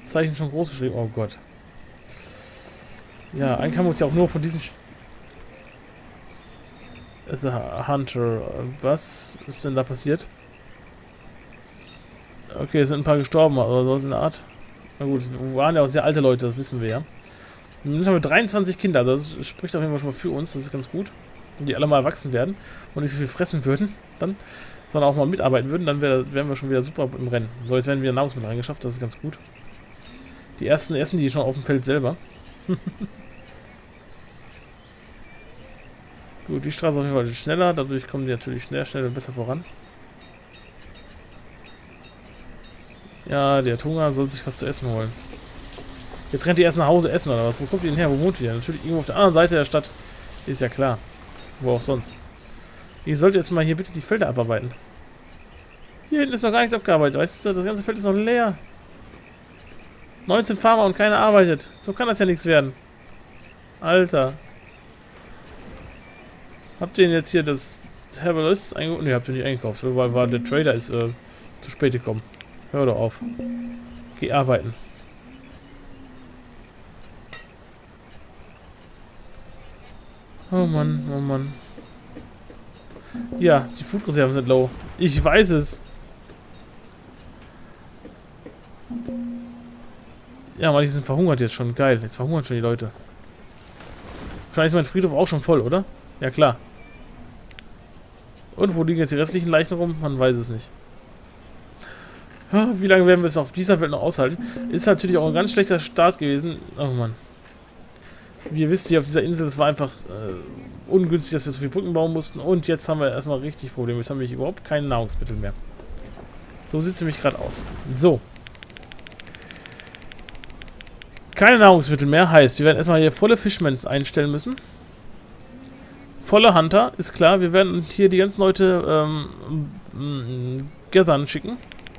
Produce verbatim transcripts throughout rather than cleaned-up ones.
Zeichen schon groß geschrieben. Oh Gott. Ja, eigentlich haben wir uns ja auch nur von diesen... Es ist ein Hunter. Was ist denn da passiert? Okay, es sind ein paar gestorben, aber so in der Art. Na gut, wir waren ja auch sehr alte Leute, das wissen wir ja. Nun haben wir dreiundzwanzig Kinder, also das spricht auf jeden Fall schon mal für uns, das ist ganz gut. Wenn die alle mal erwachsen werden und nicht so viel fressen würden, dann, sondern auch mal mitarbeiten würden, dann wär, wären wir schon wieder super im Rennen. So, jetzt werden wieder Nahrungsmittel reingeschafft, das ist ganz gut. Die ersten essen die schon auf dem Feld selber. Gut, die Straße auf jeden Fall schneller, dadurch kommen die natürlich schneller, schneller besser voran. Ja, der Hunger soll sich was zu essen holen. Jetzt rennt die erst nach Hause essen oder was? Wo kommt die denn her? Wo wohnt die denn? Natürlich irgendwo auf der anderen Seite der Stadt. Ist ja klar. Wo auch sonst. Ich sollte jetzt mal hier bitte die Felder abarbeiten. Hier hinten ist noch gar nichts abgearbeitet. Weißt du, das ganze Feld ist noch leer. neunzehn Farmer und keiner arbeitet. So kann das ja nichts werden. Alter. Habt ihr denn jetzt hier das Herbalist eingekauft? Ne, habt ihr nicht eingekauft, weil, weil der Trader ist äh, zu spät gekommen. Hör doch auf. Geh arbeiten. Oh Mann, oh Mann. Ja, die Foodreserven sind low. Ich weiß es. Ja, aber die sind verhungert jetzt schon. Geil, jetzt verhungern schon die Leute. Wahrscheinlich ist mein Friedhof auch schon voll, oder? Ja, klar. Und wo liegen jetzt die restlichen Leichen rum? Man weiß es nicht. Wie lange werden wir es auf dieser Welt noch aushalten? Ist natürlich auch ein ganz schlechter Start gewesen. Oh Mann. Wie ihr wisst, hier auf dieser Insel, es war einfach äh, ungünstig, dass wir so viele Brücken bauen mussten. Und jetzt haben wir erstmal richtig Probleme. Jetzt haben wir überhaupt keine Nahrungsmittel mehr. So sieht es nämlich gerade aus. So. Keine Nahrungsmittel mehr heißt, wir werden erstmal hier volle Fishmans einstellen müssen. Volle Hunter, ist klar. Wir werden hier die ganzen Leute ähm, gathern schicken.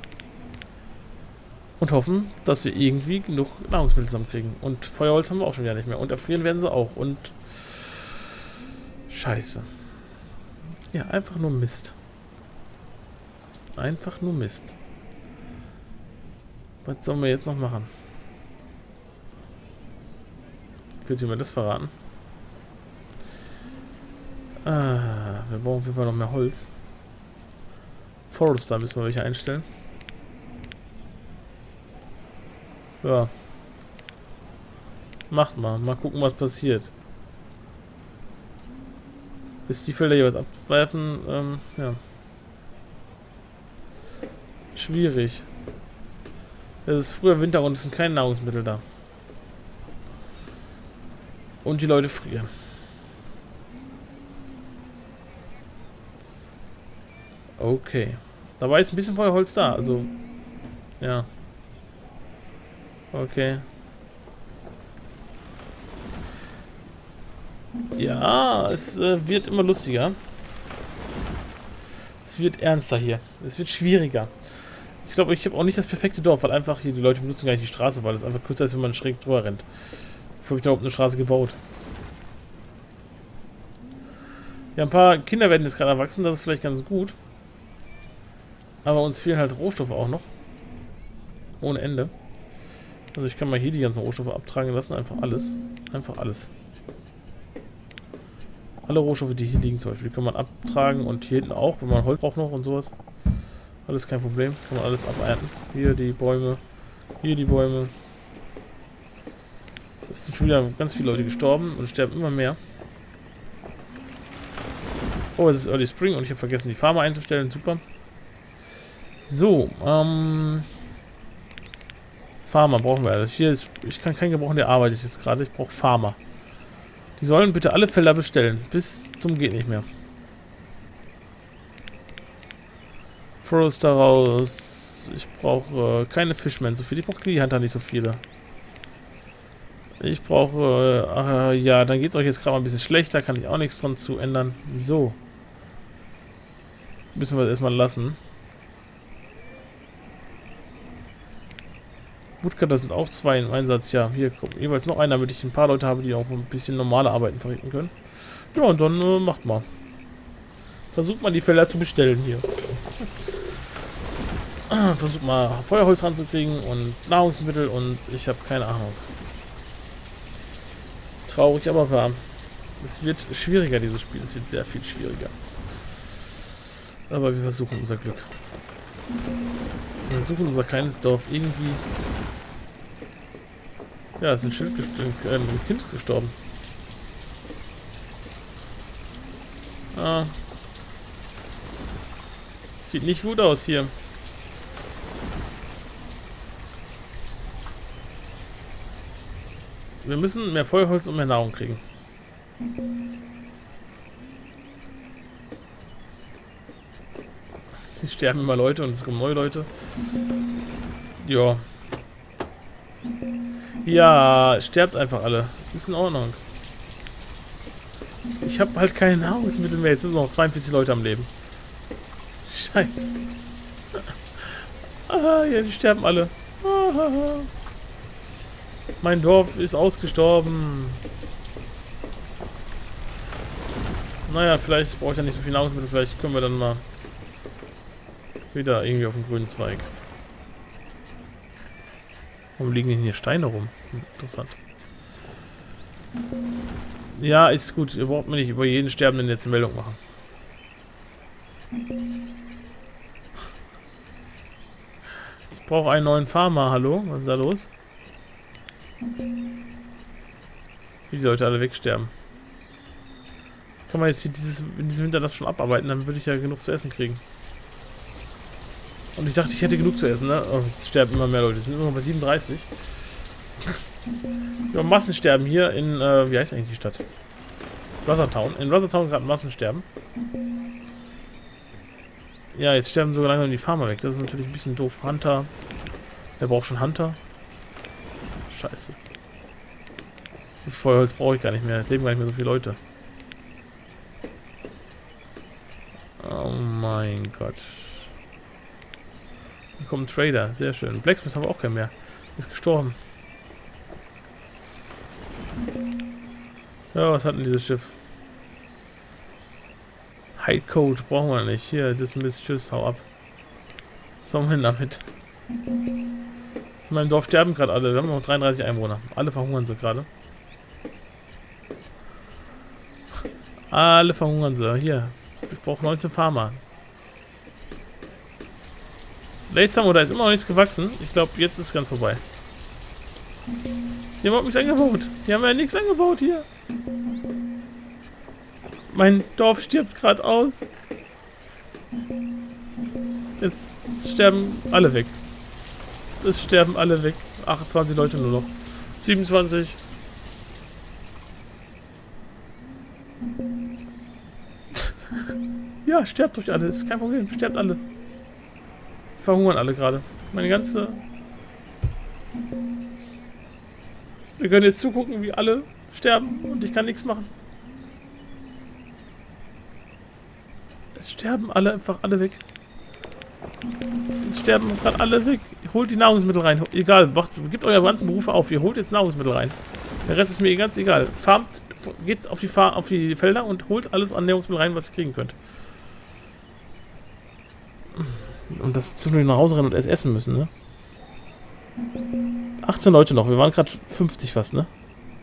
Und hoffen, dass wir irgendwie genug Nahrungsmittel zusammenkriegen. Und Feuerholz haben wir auch schon wieder nicht mehr. Und erfrieren werden sie auch. Und... Scheiße. Ja, einfach nur Mist. Einfach nur Mist. Was sollen wir jetzt noch machen? Könnt ihr mir das verraten? Ah, wir brauchen auf jeden Fall noch mehr Holz. Forester müssen wir welche einstellen. Ja. Macht mal. Mal gucken, was passiert. Bis die Felder hier was abwerfen, ähm, ja. Schwierig. Es ist früher Winter und es sind keine Nahrungsmittel da. Und die Leute frieren. Okay. Dabei ist ein bisschen Feuerholz da, also... Ja. Okay. Ja, es äh, wird immer lustiger. Es wird ernster hier. Es wird schwieriger. Ich glaube, ich habe auch nicht das perfekte Dorf, weil einfach hier die Leute benutzen gar nicht die Straße, weil es einfach kürzer ist, wenn man schräg drüber rennt. Wofür habe ich da überhaupt eine Straße gebaut? Ja, ein paar Kinder werden jetzt gerade erwachsen, das ist vielleicht ganz gut. Aber uns fehlen halt Rohstoffe auch noch. Ohne Ende. Also ich kann mal hier die ganzen Rohstoffe abtragen lassen, einfach alles. Einfach alles. Alle Rohstoffe, die hier liegen zum Beispiel, die kann man abtragen und hier hinten auch, wenn man Holz braucht noch und sowas. Alles kein Problem, kann man alles abernten. Hier die Bäume, hier die Bäume. Es sind schon wieder ganz viele Leute gestorben und sterben immer mehr. Oh, es ist Early Spring und ich habe vergessen, die Farmer einzustellen, super. So, ähm... Farmer brauchen wir. Also hier ist, ich kann keinen gebrauchen, der arbeitet jetzt gerade. Ich brauche Farmer. Die sollen bitte alle Felder bestellen. Bis zum geht nicht mehr. Forester raus. Ich brauche äh, keine Fishmen so viele. Ich brauche Hunter nicht so viele. Ich brauche... Äh, ja, dann geht es euch jetzt gerade mal ein bisschen schlechter. Kann ich auch nichts dran zu ändern. So. Müssen wir das erstmal lassen. Woodcutter sind auch zwei im Einsatz. Ja, hier kommt jeweils noch einer, damit ich ein paar Leute habe, die auch ein bisschen normale Arbeiten verrichten können. Ja, und dann äh, macht mal. Versucht mal die Felder zu bestellen hier. Versuch mal Feuerholz ranzukriegen und Nahrungsmittel und ich habe keine Ahnung. Traurig, aber wahr. Es wird schwieriger, dieses Spiel. Es wird sehr viel schwieriger. Aber wir versuchen unser Glück. Wir versuchen unser kleines Dorf irgendwie... Ja, es ist ein Schild gestorben. Äh, ein Kind ist gestorben. Ah. Sieht nicht gut aus hier. Wir müssen mehr Feuerholz und mehr Nahrung kriegen. Hier sterben immer Leute und es kommen neue Leute. Ja. Ja, sterbt einfach alle. Ist in Ordnung. Ich habe halt keine Nahrungsmittel mehr. Jetzt sind noch zweiundvierzig Leute am Leben. Scheiße. Ah, ja, die sterben alle. Ah, mein Dorf ist ausgestorben. Naja, vielleicht brauche ich ja nicht so viel Nahrungsmittel. Vielleicht können wir dann mal wieder irgendwie auf dem grünen Zweig. Warum liegen denn hier Steine rum? Hm, interessant. Ja, ist gut. Ihr braucht mir nicht über jeden Sterbenden jetzt eine Meldung machen. Ich brauche einen neuen Farmer. Hallo? Was ist da los? Wie die Leute alle wegsterben. Kann man jetzt hier dieses, in diesem Winter das schon abarbeiten, dann würde ich ja genug zu essen kriegen. Und ich dachte, ich hätte genug zu essen, ne? Oh, es sterben immer mehr Leute. Es sind immer noch bei siebenunddreißig. Wir haben Massensterben hier in, äh, wie heißt eigentlich die Stadt? Rothertown. In Rothertown gerade Massensterben. Ja, jetzt sterben sogar langsam die Farmer weg. Das ist natürlich ein bisschen doof. Hunter. Wer braucht schon Hunter? Scheiße. Feuerholz brauche ich gar nicht mehr. Es leben gar nicht mehr so viele Leute. Oh mein Gott. Hier kommt ein Trader. Sehr schön. Blacksmith haben wir auch keinen mehr. Ist gestorben. Ja, was hat denn dieses Schiff? Hide Code brauchen wir nicht. Hier, das Mist. Tschüss, hau ab. Was sollen wir hin damit? In meinem Dorf sterben gerade alle. Wir haben noch dreiunddreißig Einwohner. Alle verhungern sie gerade. Alle verhungern sie. Hier. Ich brauche neunzehn Farmer. Latesam, da ist immer noch nichts gewachsen. Ich glaube, jetzt ist es ganz vorbei. Die haben überhaupt nichts angebaut. Die haben ja nichts angebaut hier. Mein Dorf stirbt gerade aus. Jetzt sterben alle weg. Es sterben alle weg. achtundzwanzig Leute nur noch. siebenundzwanzig. Ja, sterbt euch alle. Ist kein Problem. Sterbt alle. Verhungern alle gerade. Meine ganze... Wir können jetzt zugucken, wie alle sterben und ich kann nichts machen. Es sterben alle einfach alle weg. Es sterben gerade alle weg. Holt die Nahrungsmittel rein. Egal, macht, gebt eure ganzen Berufe auf. Ihr holt jetzt Nahrungsmittel rein. Der Rest ist mir ganz egal. Farmt, geht auf die, Fahr auf die Felder und holt alles an Nahrungsmittel rein, was ihr kriegen könnt. Und das zwischendurch nach Hause rennen und erst essen müssen, ne? achtzehn Leute noch. Wir waren gerade fünfzig fast, ne?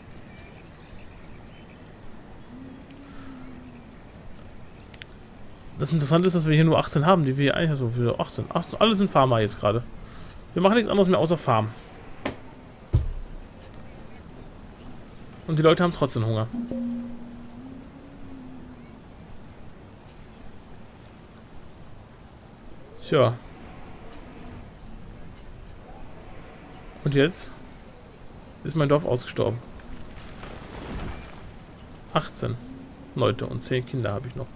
Das Interessante ist, dass wir hier nur achtzehn haben, die wir hier eigentlich so für achtzehn. achtzehn. Alle sind Farmer jetzt gerade. Wir machen nichts anderes mehr außer Farm. Und die Leute haben trotzdem Hunger. Tja. Und jetzt ist mein Dorf ausgestorben. achtzehn Leute und zehn Kinder habe ich noch.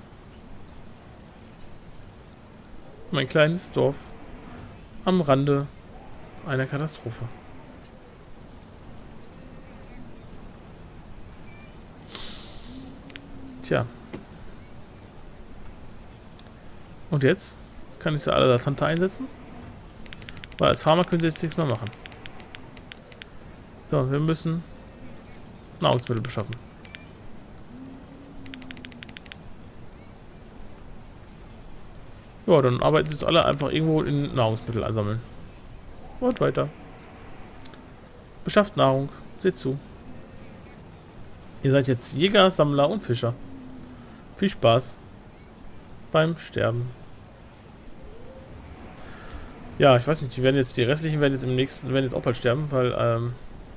Mein kleines Dorf am Rande einer Katastrophe. Tja. Und jetzt? Kann ich sie alle als Hunter einsetzen? Weil als Farmer können sie jetzt nichts mehr machen. So, wir müssen Nahrungsmittel beschaffen. Ja, dann arbeiten jetzt alle einfach irgendwo in Nahrungsmittel sammeln. Und weiter. Beschafft Nahrung. Seht zu. Ihr seid jetzt Jäger, Sammler und Fischer. Viel Spaß beim Sterben. Ja, ich weiß nicht, die werden jetzt, die restlichen werden jetzt im nächsten, werden jetzt auch bald sterben, weil, ähm,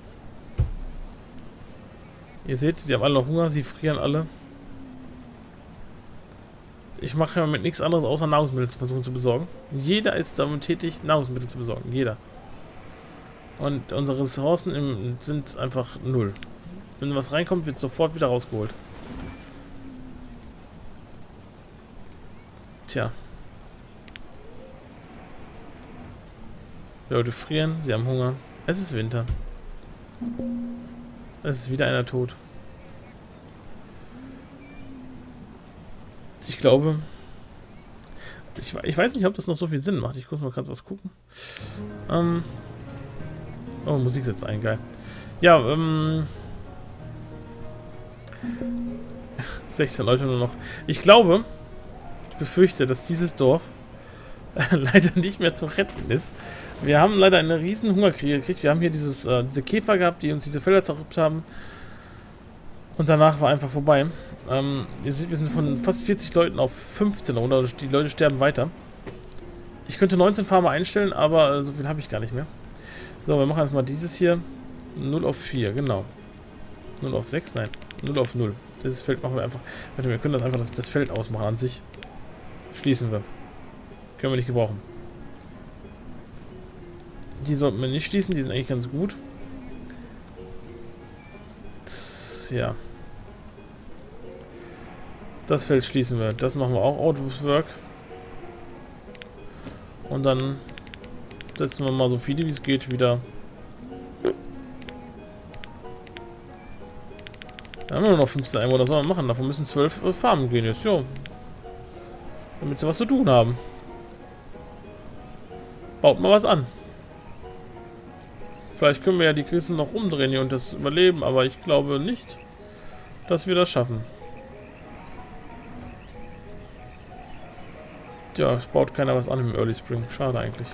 ihr seht, sie haben alle noch Hunger, sie frieren alle. Ich mache ja mit nichts anderes außer Nahrungsmittel zu versuchen zu besorgen. Jeder ist damit tätig, Nahrungsmittel zu besorgen. Jeder. Und unsere Ressourcen im, sind einfach null. Wenn was reinkommt, wird sofort wieder rausgeholt. Tja. Die Leute frieren, sie haben Hunger. Es ist Winter. Es ist wieder einer tot. Ich glaube... Ich, ich weiß nicht, ob das noch so viel Sinn macht. Ich muss mal gerade was gucken. Ähm... Oh, Musik setzt ein, geil. Ja, ähm... sechzehn Leute nur noch. Ich glaube, ich befürchte, dass dieses Dorf leider nicht mehr zu retten ist. Wir haben leider eine riesen Hungerkriege gekriegt. Wir haben hier dieses, äh, diese Käfer gehabt, die uns diese Felder zerrüppt haben. Und danach war einfach vorbei. Ähm, ihr seht, wir sind von fast vierzig Leuten auf fünfzehn runter. Also die Leute sterben weiter. Ich könnte neunzehn Farmer einstellen, aber äh, so viel habe ich gar nicht mehr. So, wir machen erstmal dieses hier. null auf vier, genau. null auf sechs, nein. null auf null. Dieses Feld machen wir einfach. Warte, wir können das einfach das, das Feld ausmachen an sich. Schließen wir. Können wir nicht gebrauchen. Die sollten wir nicht schließen, die sind eigentlich ganz gut. Das, ja. Das Feld schließen wir. Das machen wir auch out of work. Und dann setzen wir mal so viele wie es geht wieder. Da haben wir nur noch fünfzehn Einwohner, das sollen wir machen. Davon müssen zwölf äh, Farmen gehen jetzt, jo. Damit sie was zu tun haben. Baut mal was an. Vielleicht können wir ja die Kisten noch umdrehen hier und das überleben, aber ich glaube nicht, dass wir das schaffen. Ja, es baut keiner was an im Early Spring. Schade eigentlich.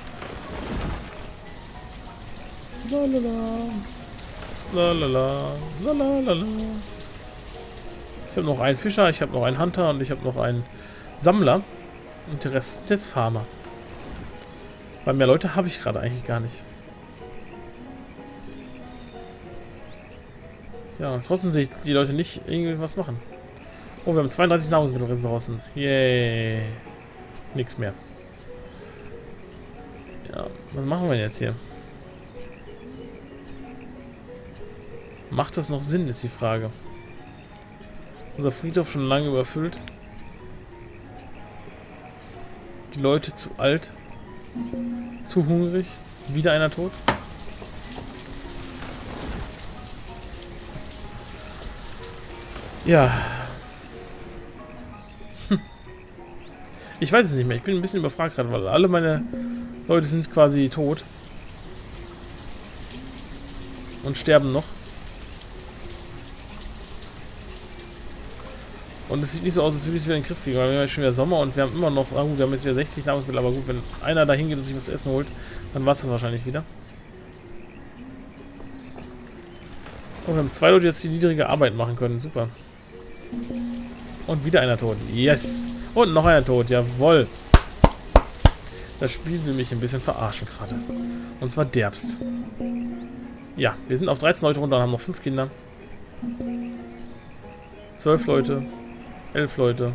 Lalala. Lalala. Lalala. Ich habe noch einen Fischer, ich habe noch einen Hunter und ich habe noch einen Sammler. Und der Rest sind jetzt Farmer. Weil mehr Leute habe ich gerade eigentlich gar nicht. Ja, trotzdem sehe ich die Leute nicht irgendwie was machen. Oh, wir haben zweiunddreißig Nahrungsmittelressourcen. Yay. Nichts mehr. Ja, was machen wir jetzt hier? Macht das noch Sinn, ist die Frage. Unser Friedhof schon lange überfüllt. Die Leute zu alt. Zu hungrig. Wieder einer tot. Ja. Hm. Ich weiß es nicht mehr. Ich bin ein bisschen überfragt gerade, weil alle meine Leute sind quasi tot. Und sterben noch. Und es sieht nicht so aus, als würde ich es wieder in den Griff kriegen, weil wir haben jetzt schon wieder Sommer und wir haben immer noch, ah gut, wir haben jetzt wieder sechzig Nahrungsmittel, aber gut, wenn einer da hingeht und sich was zu essen holt, dann war es das wahrscheinlich wieder. Und wir haben zwei Leute jetzt, die niedrige Arbeit machen können, super. Und wieder einer tot, yes! Und noch einer tot, jawohl! Das Spiel will mich ein bisschen verarschen gerade. Und zwar derbst. Ja, wir sind auf dreizehn Leute runter und haben noch fünf Kinder. zwölf Leute. elf Leute.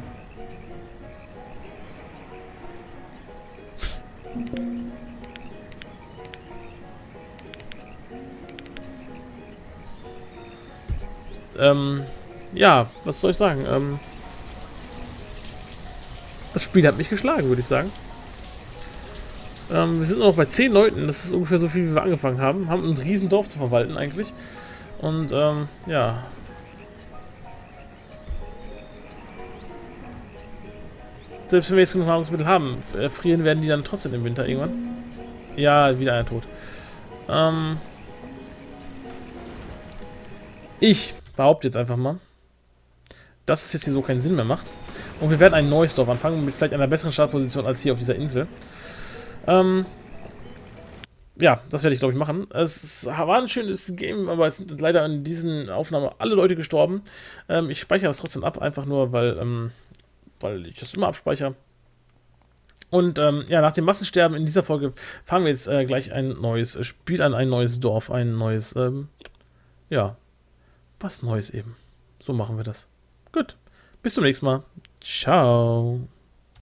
ähm, ja, was soll ich sagen? Ähm, das Spiel hat mich geschlagen, würde ich sagen. Ähm, wir sind noch bei zehn Leuten, das ist ungefähr so viel, wie wir angefangen haben. Haben ein riesen Dorf zu verwalten eigentlich. Und, ähm, ja... Selbst wenn wir jetzt genug Nahrungsmittel haben, frieren werden die dann trotzdem im Winter irgendwann. Ja, wieder einer tot. Ähm ich behaupte jetzt einfach mal, dass es jetzt hier so keinen Sinn mehr macht. Und wir werden ein neues Dorf anfangen, mit vielleicht einer besseren Startposition als hier auf dieser Insel. Ähm... Ja, das werde ich, glaube ich, machen. Es war ein schönes Game, aber es sind leider in diesen Aufnahmen alle Leute gestorben. Ähm, ich speichere das trotzdem ab, einfach nur, weil, ähm, weil ich das immer abspeichere. Und ähm, ja, nach dem Massensterben in dieser Folge fangen wir jetzt äh, gleich ein neues Spiel an, ein neues Dorf, ein neues, ähm, ja, was Neues eben. So machen wir das. Gut, bis zum nächsten Mal. Ciao.